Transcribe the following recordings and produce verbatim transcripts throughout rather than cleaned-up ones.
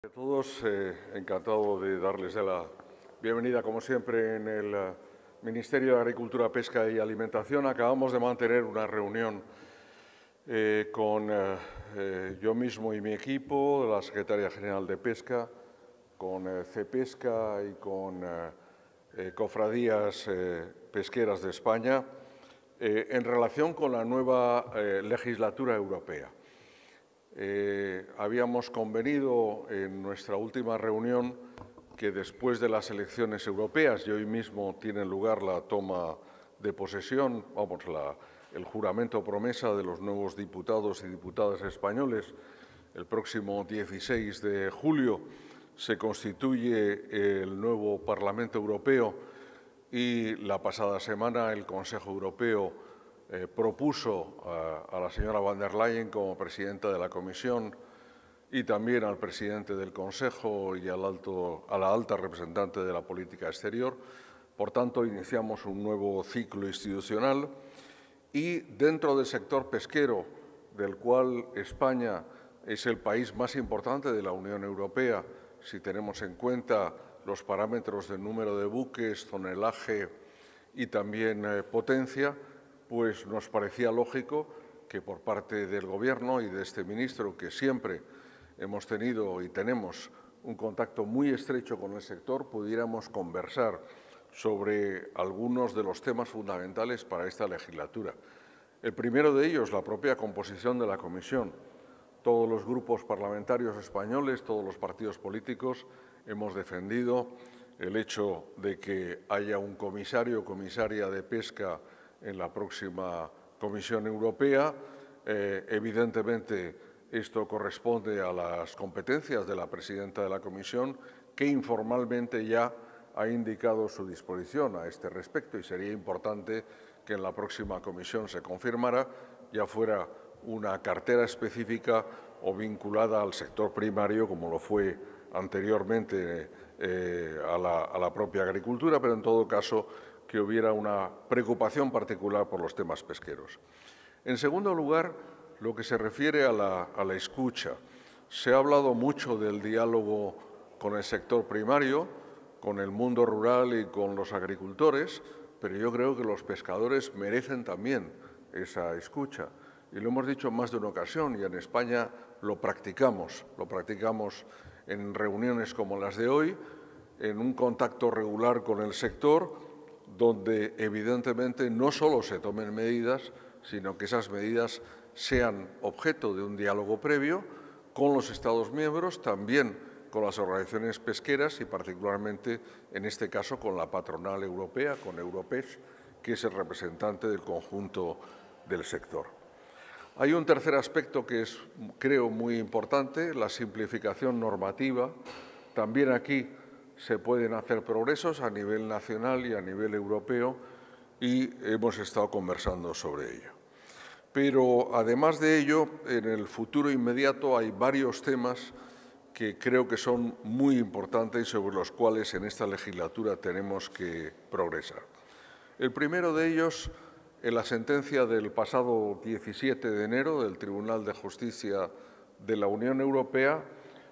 A todos, eh, encantado de darles la bienvenida, como siempre, en el uh, Ministerio de Agricultura, Pesca y Alimentación. Acabamos de mantener una reunión eh, con eh, eh, yo mismo y mi equipo, la Secretaria General de Pesca, con eh, Cepesca y con eh, eh, cofradías eh, pesqueras de España, eh, en relación con la nueva eh, legislatura europea. Eh, habíamos convenido en nuestra última reunión que después de las elecciones europeas, y hoy mismo tiene lugar la toma de posesión, vamos, la, el juramento promesa de los nuevos diputados y diputadas españoles, el próximo dieciséis de julio se constituye el nuevo Parlamento Europeo y la pasada semana el Consejo Europeo Eh, propuso a, a la señora Van der Leyen como presidenta de la Comisión y también al presidente del Consejo y al alto, a la alta representante de la política exterior. Por tanto, iniciamos un nuevo ciclo institucional y dentro del sector pesquero, del cual España es el país más importante de la Unión Europea, si tenemos en cuenta los parámetros de número de buques, tonelaje y también eh, potencia, pues nos parecía lógico que por parte del Gobierno y de este ministro, que siempre hemos tenido y tenemos un contacto muy estrecho con el sector, pudiéramos conversar sobre algunos de los temas fundamentales para esta legislatura. El primero de ellos, la propia composición de la Comisión. Todos los grupos parlamentarios españoles, todos los partidos políticos, hemos defendido el hecho de que haya un comisario o comisaria de pesca en la próxima Comisión Europea. Eh, evidentemente, esto corresponde a las competencias de la presidenta de la Comisión, que informalmente ya ha indicado su disposición a este respecto, y sería importante que en la próxima Comisión se confirmara, ya fuera una cartera específica o vinculada al sector primario, como lo fue anteriormente eh, a, la, a la propia agricultura, pero en todo caso que hubiera una preocupación particular por los temas pesqueros. En segundo lugar, lo que se refiere a la, a la escucha. Se ha hablado mucho del diálogo con el sector primario, con el mundo rural y con los agricultores, pero yo creo que los pescadores merecen también esa escucha. Y lo hemos dicho en más de una ocasión, y en España lo practicamos, lo practicamos en reuniones como las de hoy, en un contacto regular con el sector, donde evidentemente no solo se tomen medidas, sino que esas medidas sean objeto de un diálogo previo con los Estados miembros, también con las organizaciones pesqueras y particularmente, en este caso, con la patronal europea, con Europes, que es el representante del conjunto del sector. Hay un tercer aspecto que es, creo, muy importante, la simplificación normativa. También aquí se pueden hacer progresos a nivel nacional y a nivel europeo y hemos estado conversando sobre ello. Pero, además de ello, en el futuro inmediato hay varios temas que creo que son muy importantes y sobre los cuales en esta legislatura tenemos que progresar. El primero de ellos, en la sentencia del pasado diecisiete de enero del Tribunal de Justicia de la Unión Europea,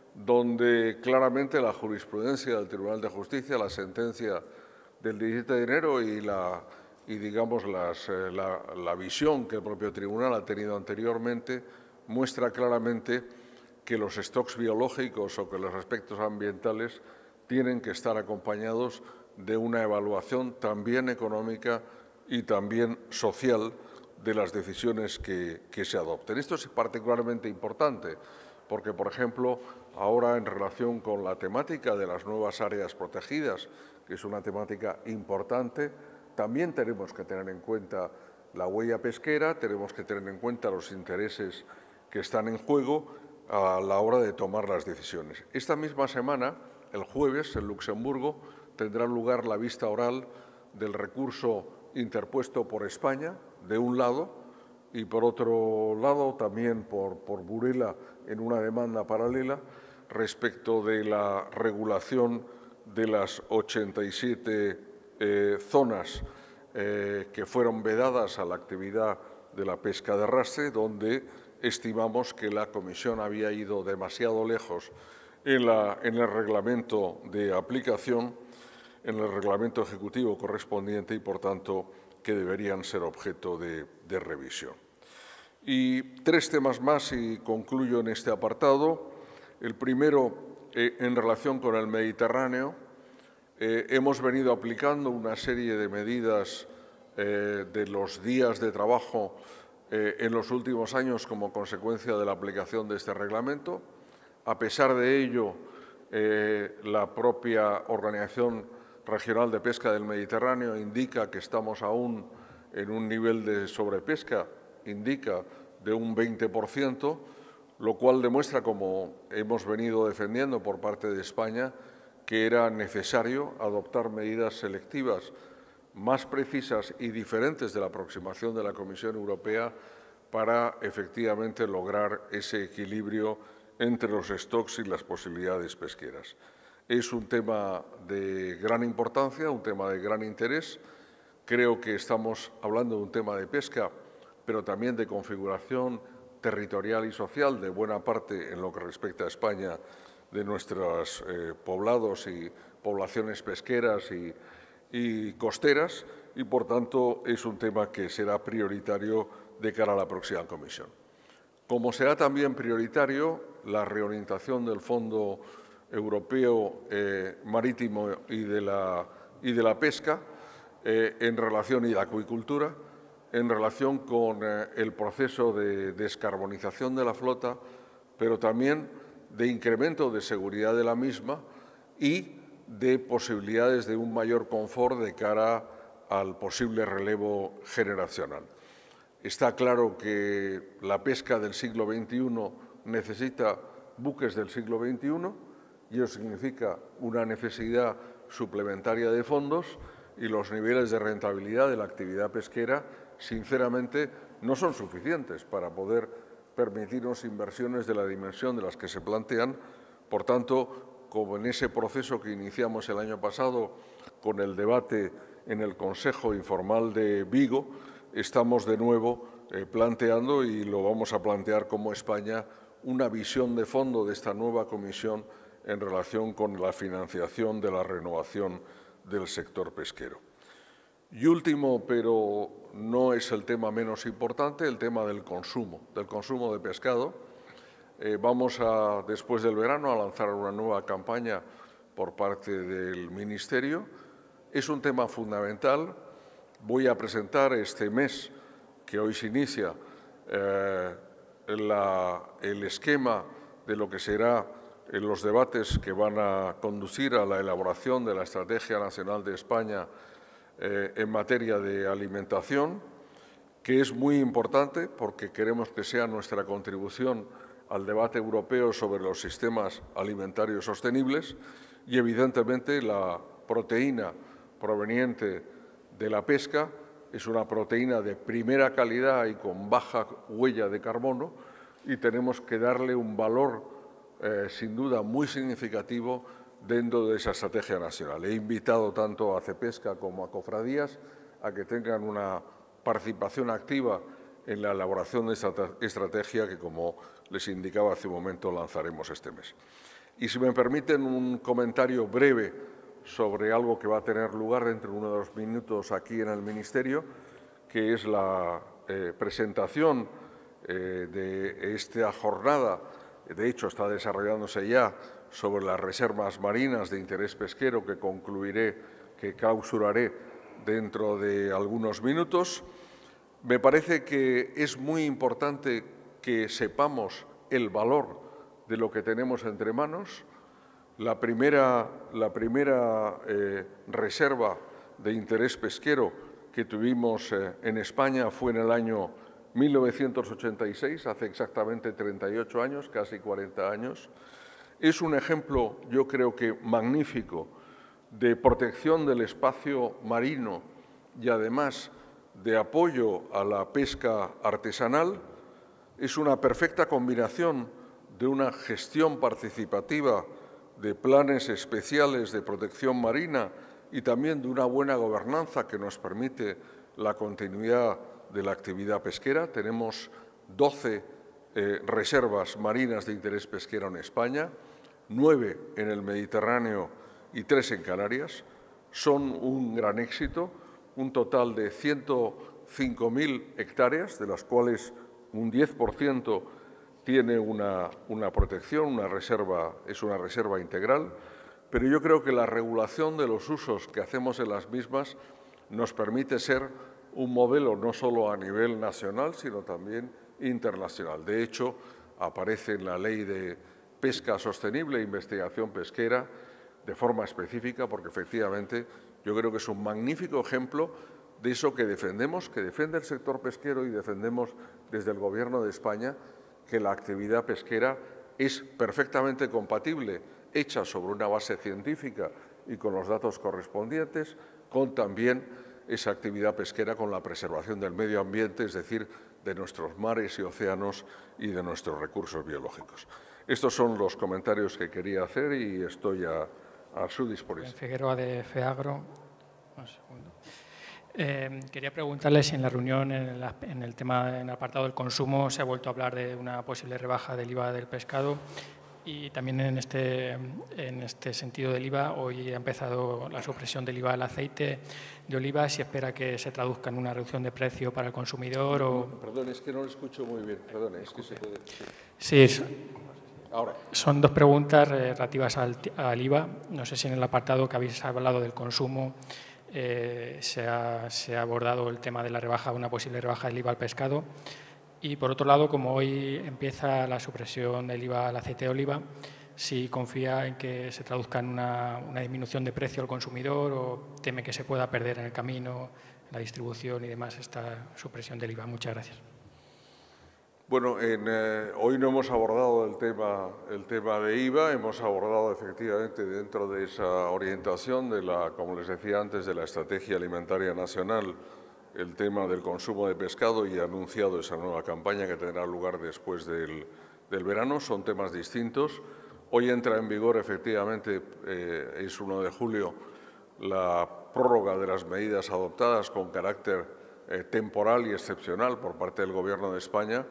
donde claramente la jurisprudencia del Tribunal de Justicia, la sentencia del diecisiete de enero y, la, y digamos, las, eh, la, la visión que el propio Tribunal ha tenido anteriormente, muestra claramente que los stocks biológicos o que los aspectos ambientales tienen que estar acompañados de una evaluación también económica y también social de las decisiones que, que se adopten. Esto es particularmente importante porque, por ejemplo, ahora en relación con la temática de las nuevas áreas protegidas, que es una temática importante, también tenemos que tener en cuenta la huella pesquera, tenemos que tener en cuenta los intereses que están en juego a la hora de tomar las decisiones. Esta misma semana, el jueves, en Luxemburgo, tendrá lugar la vista oral del recurso interpuesto por España, de un lado, y por otro lado también por, por Burela en una demanda paralela respecto de la regulación de las ochenta y siete eh, zonas eh, que fueron vedadas a la actividad de la pesca de arrastre, donde estimamos que la Comisión había ido demasiado lejos en, la, en el reglamento de aplicación, en el reglamento ejecutivo correspondiente y, por tanto, que deberían ser objeto de, de revisión. Y tres temas más y concluyo en este apartado. El primero, eh, en relación con el Mediterráneo, eh, hemos venido aplicando una serie de medidas eh, de los días de trabajo eh, en los últimos años como consecuencia de la aplicación de este reglamento. A pesar de ello, eh, la propia Organización Regional de Pesca del Mediterráneo indica que estamos aún en un nivel de sobrepesca, indica de un veinte por ciento, lo cual demuestra, como hemos venido defendiendo por parte de España, que era necesario adoptar medidas selectivas más precisas y diferentes de la aproximación de la Comisión Europea para efectivamente lograr ese equilibrio entre los stocks y las posibilidades pesqueras. Es un tema de gran importancia, un tema de gran interés. Creo que estamos hablando de un tema de pesca, pero también de configuración territorial y social de buena parte en lo que respecta a España de nuestros eh, poblados y poblaciones pesqueras y, y costeras y, por tanto, es un tema que será prioritario de cara a la próxima Comisión. Como será también prioritario la reorientación del Fondo Europeo eh, Marítimo y de la, y de la Pesca eh, en relación y la acuicultura, en relación con eh, el proceso de descarbonización de la flota, pero también de incremento de seguridad de la misma y de posibilidades de un mayor confort de cara al posible relevo generacional. Está claro que la pesca del siglo veintiuno necesita buques del siglo veintiuno y eso significa una necesidad suplementaria de fondos y los niveles de rentabilidad de la actividad pesquera, sinceramente, no son suficientes para poder permitirnos inversiones de la dimensión de las que se plantean. Por tanto, como en ese proceso que iniciamos el año pasado con el debate en el Consejo Informal de Vigo, estamos de nuevo eh, planteando, y lo vamos a plantear como España, una visión de fondo de esta nueva Comisión en relación con la financiación de la renovación del sector pesquero. Y último, pero no es el tema menos importante, el tema del consumo, del consumo de pescado. Eh, vamos a, después del verano, a lanzar una nueva campaña por parte del Ministerio. Es un tema fundamental. Voy a presentar este mes, que hoy se inicia, eh, la, el esquema de lo que será en los debates que van a conducir a la elaboración de la Estrategia Nacional de España eh, en materia de alimentación, que es muy importante porque queremos que sea nuestra contribución al debate europeo sobre los sistemas alimentarios sostenibles y, evidentemente, la proteína proveniente de la pesca es una proteína de primera calidad y con baja huella de carbono y tenemos que darle un valor, eh, sin duda, muy significativo dentro de esa estrategia nacional. He invitado tanto a Cepesca como a Cofradías a que tengan una participación activa en la elaboración de esta estrategia que, como les indicaba hace un momento, lanzaremos este mes. Y si me permiten un comentario breve sobre algo que va a tener lugar dentro de uno de los minutos aquí en el Ministerio, que es la eh, presentación eh, de esta jornada, de hecho está desarrollándose ya, sobre las reservas marinas de interés pesquero que concluiré, que clausuraré dentro de algunos minutos. Me parece que es muy importante que sepamos el valor de lo que tenemos entre manos. La primera, la primera eh, reserva de interés pesquero que tuvimos eh, en España fue en el año mil novecientos ochenta y seis, hace exactamente treinta y ocho años, casi cuarenta años. Es un ejemplo, yo creo que magnífico, de protección del espacio marino y, además, de apoyo a la pesca artesanal. Es una perfecta combinación de una gestión participativa de planes especiales de protección marina y también de una buena gobernanza que nos permite la continuidad de la actividad pesquera. Tenemos doce eh, reservas marinas de interés pesquero en España, nueve en el Mediterráneo y tres en Canarias. Son un gran éxito, un total de ciento cinco mil hectáreas, de las cuales un diez por ciento tiene una, una protección, una reserva, es una reserva integral, pero yo creo que la regulación de los usos que hacemos en las mismas nos permite ser un modelo no solo a nivel nacional, sino también internacional. De hecho, aparece en la Ley de Pesca Sostenible e Investigación Pesquera de forma específica, porque efectivamente yo creo que es un magnífico ejemplo de eso que defendemos, que defiende el sector pesquero y defendemos desde el Gobierno de España, que la actividad pesquera es perfectamente compatible, hecha sobre una base científica y con los datos correspondientes, con también esa actividad pesquera con la preservación del medio ambiente, es decir, de nuestros mares y océanos y de nuestros recursos biológicos. Estos son los comentarios que quería hacer y estoy a, a su disposición. Figueroa de FEAGRO. Un segundo. Eh, quería preguntarle si en la reunión, en el, en el tema, en el apartado del consumo, se ha vuelto a hablar de una posible rebaja del I V A del pescado y también en este, en este sentido del I V A, hoy ha empezado la supresión del I V A al aceite de oliva, si espera que se traduzca en una reducción de precio para el consumidor o… Perdón, es que no lo escucho muy bien, perdón, es que se puede… Sí, es, Ahora. Son dos preguntas relativas al, al I V A. No sé si en el apartado que habéis hablado del consumo eh, se, ha, se ha abordado el tema de la rebaja, una posible rebaja del I V A al pescado. Y, por otro lado, como hoy empieza la supresión del I V A al aceite de oliva, si confía en que se traduzca en una, una disminución de precio al consumidor o teme que se pueda perder en el camino, en la distribución y demás, esta supresión del I V A. Muchas gracias. Bueno, en, eh, hoy no hemos abordado el tema, el tema de I V A, hemos abordado efectivamente dentro de esa orientación, de la, como les decía antes, de la Estrategia Alimentaria Nacional, el tema del consumo de pescado y anunciado esa nueva campaña que tendrá lugar después del, del verano. Son temas distintos. Hoy entra en vigor, efectivamente, eh, es uno de julio, la prórroga de las medidas adoptadas con carácter eh, temporal y excepcional por parte del Gobierno de España.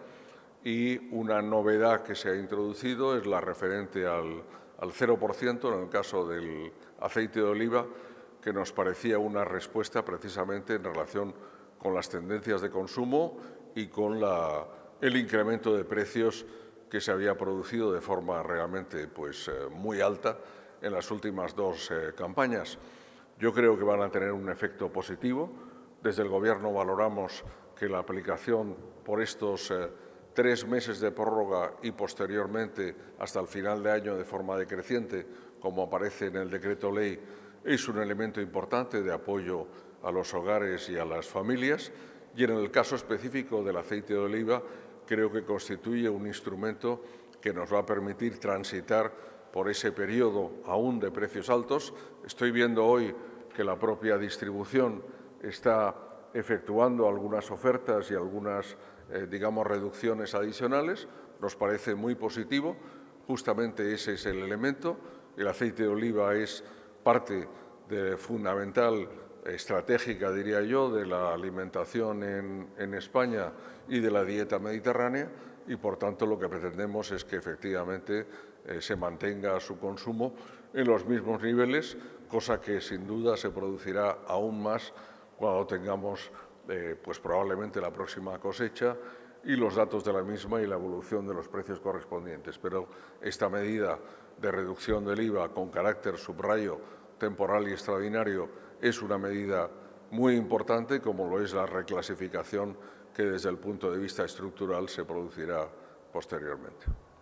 Y una novedad que se ha introducido es la referente al, al cero por ciento en el caso del aceite de oliva, que nos parecía una respuesta precisamente en relación con las tendencias de consumo y con la, el incremento de precios que se había producido de forma realmente pues, eh, muy alta en las últimas dos eh, campañas. Yo creo que van a tener un efecto positivo. Desde el Gobierno valoramos que la aplicación por estos eh, tres meses de prórroga y posteriormente hasta el final de año de forma decreciente, como aparece en el decreto ley, es un elemento importante de apoyo a los hogares y a las familias. Y en el caso específico del aceite de oliva, creo que constituye un instrumento que nos va a permitir transitar por ese periodo aún de precios altos. Estoy viendo hoy que la propia distribución está efectuando algunas ofertas y algunas, eh, digamos, reducciones adicionales. Nos parece muy positivo. Justamente ese es el elemento. El aceite de oliva es parte de, fundamental, estratégica, diría yo, de la alimentación en, en España y de la dieta mediterránea y, por tanto, lo que pretendemos es que efectivamente eh, se mantenga su consumo en los mismos niveles, cosa que sin duda se producirá aún más cuando tengamos eh, pues probablemente la próxima cosecha y los datos de la misma y la evolución de los precios correspondientes. Pero esta medida de reducción del I V A con carácter, subrayo, temporal y extraordinario es una medida muy importante, como lo es la reclasificación que desde el punto de vista estructural se producirá posteriormente.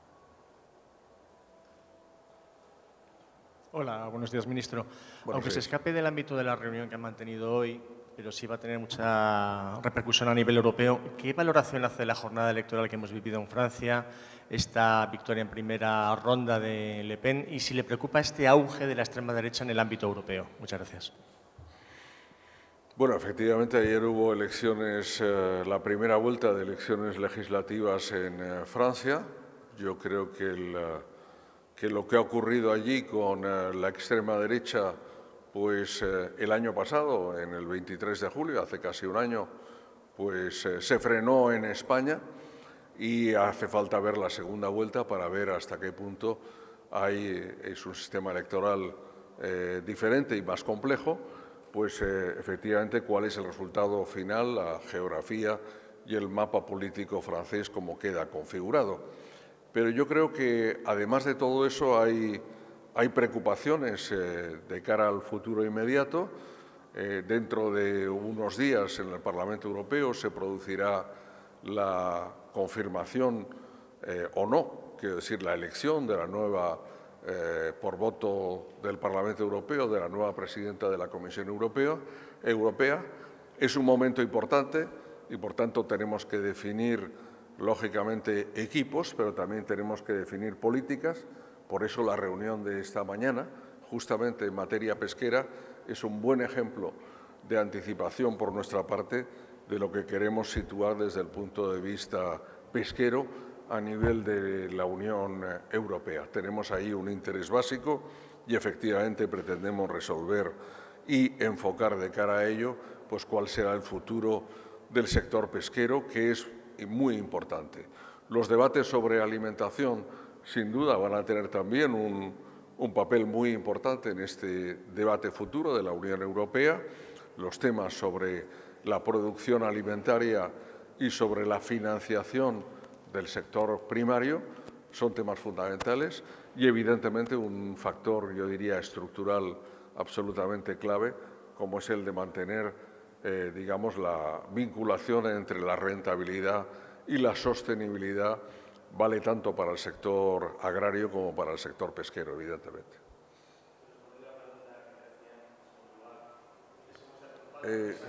Hola, buenos días, ministro. Buenos Aunque días. se escape del ámbito de la reunión que han mantenido hoy, pero sí va a tener mucha repercusión a nivel europeo, ¿qué valoración hace de la jornada electoral que hemos vivido en Francia, esta victoria en primera ronda de Le Pen, y si le preocupa este auge de la extrema derecha en el ámbito europeo? Muchas gracias. Bueno, efectivamente, ayer hubo elecciones, eh, la primera vuelta de elecciones legislativas en eh, Francia. Yo creo que, el, eh, que lo que ha ocurrido allí con eh, la extrema derecha, pues eh, el año pasado, en el veintitrés de julio, hace casi un año, pues eh, se frenó en España y hace falta ver la segunda vuelta para ver hasta qué punto hay, es un sistema electoral eh, diferente y más complejo, pues eh, efectivamente cuál es el resultado final, la geografía y el mapa político francés como queda configurado. Pero yo creo que además de todo eso hay, hay preocupaciones eh, de cara al futuro inmediato. Eh, dentro de unos días en el Parlamento Europeo se producirá la confirmación eh, o no, quiero decir, la elección de la nueva, eh, por voto del Parlamento Europeo, de la nueva presidenta de la Comisión Europea. Europea. Es un momento importante y, por tanto, tenemos que definir, lógicamente, equipos, pero también tenemos que definir políticas. Por eso la reunión de esta mañana, justamente en materia pesquera, es un buen ejemplo de anticipación por nuestra parte de lo que queremos situar desde el punto de vista pesquero a nivel de la Unión Europea. Tenemos ahí un interés básico y efectivamente pretendemos resolver y enfocar de cara a ello pues cuál será el futuro del sector pesquero, que es muy importante. Los debates sobre alimentación, sin duda, van a tener también un un papel muy importante en este debate futuro de la Unión Europea. Los temas sobre la producción alimentaria y sobre la financiación del sector primario son temas fundamentales y, evidentemente, un factor, yo diría, estructural absolutamente clave, como es el de mantener, eh, digamos, la vinculación entre la rentabilidad y la sostenibilidad. Vale tanto para el sector agrario como para el sector pesquero, evidentemente. Eh, eh,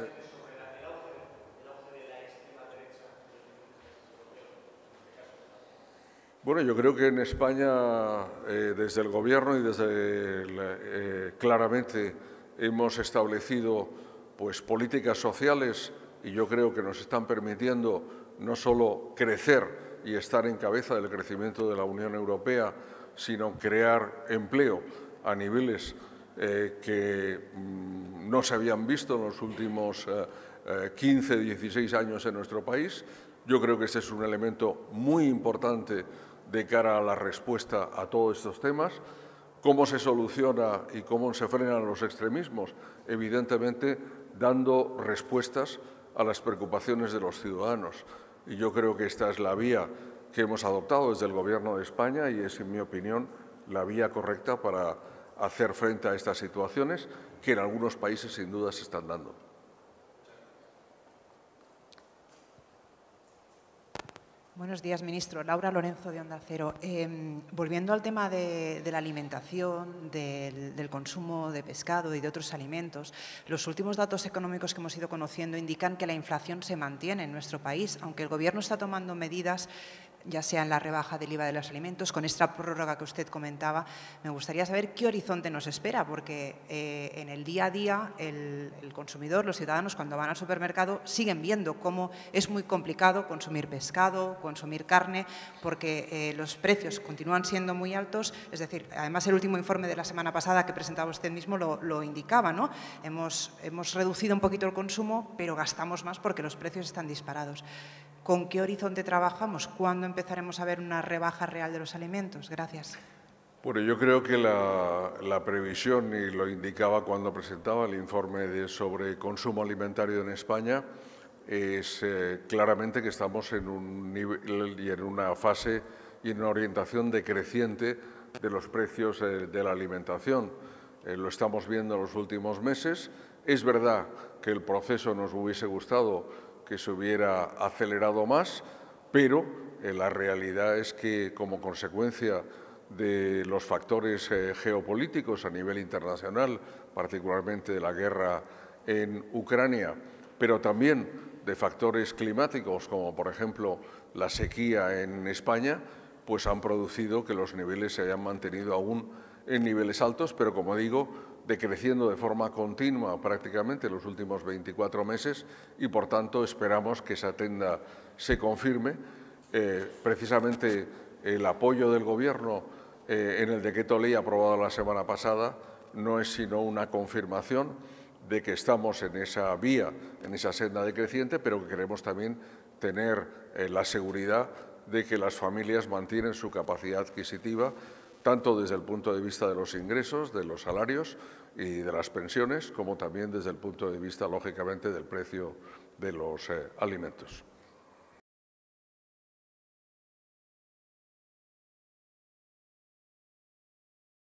bueno, yo creo que en España, eh, desde el Gobierno y desde el, eh, claramente hemos establecido pues, políticas sociales y yo creo que nos están permitiendo no solo crecer y estar en cabeza del crecimiento de la Unión Europea, sino crear empleo a niveles eh, que mmm, no se habían visto en los últimos eh, eh, quince, dieciséis años en nuestro país. Yo creo que este es un elemento muy importante de cara a la respuesta a todos estos temas. ¿Cómo se soluciona y cómo se frenan los extremismos? Evidentemente, dando respuestas a las preocupaciones de los ciudadanos. Y yo creo que esta es la vía que hemos adoptado desde el Gobierno de España y es, en mi opinión, la vía correcta para hacer frente a estas situaciones que en algunos países, sin duda, se están dando. Buenos días, ministro. Laura Lorenzo, de Onda Cero. Eh, volviendo al tema de, de la alimentación, del, del consumo de pescado y de otros alimentos, los últimos datos económicos que hemos ido conociendo indican que la inflación se mantiene en nuestro país, aunque el Gobierno está tomando medidas, ya sea en la rebaja del I V A de los alimentos, con esta prórroga que usted comentaba. Me gustaría saber qué horizonte nos espera, porque eh, en el día a día el, el consumidor, los ciudadanos, cuando van al supermercado, siguen viendo cómo es muy complicado consumir pescado, consumir carne, porque eh, los precios continúan siendo muy altos. Es decir, además el último informe de la semana pasada que presentaba usted mismo lo, lo indicaba, ¿no? Hemos, hemos reducido un poquito el consumo, pero gastamos más porque los precios están disparados. ¿Con qué horizonte trabajamos? ¿Cuándo empezaremos a ver una rebaja real de los alimentos? Gracias. Bueno, yo creo que la, la previsión, y lo indicaba cuando presentaba el informe de, sobre consumo alimentario en España, es eh, claramente que estamos en un nivel y en una fase y en una orientación decreciente de los precios eh, de la alimentación. Eh, lo estamos viendo en los últimos meses. Es verdad que el proceso nos hubiese gustado que se hubiera acelerado más, pero eh, la realidad es que, como consecuencia de los factores eh, geopolíticos a nivel internacional, particularmente de la guerra en Ucrania, pero también de factores climáticos, como por ejemplo la sequía en España, pues han producido que los niveles se hayan mantenido aún en niveles altos, pero como digo, decreciendo de forma continua prácticamente en los últimos veinticuatro meses y, por tanto, esperamos que esa tenda se confirme. Eh, precisamente el apoyo del Gobierno eh, en el decreto ley aprobado la semana pasada no es sino una confirmación de que estamos en esa vía, en esa senda decreciente, pero que queremos también tener eh, la seguridad de que las familias mantienen su capacidad adquisitiva, tanto desde el punto de vista de los ingresos, de los salarios y de las pensiones, como también desde el punto de vista, lógicamente, del precio de los eh, alimentos.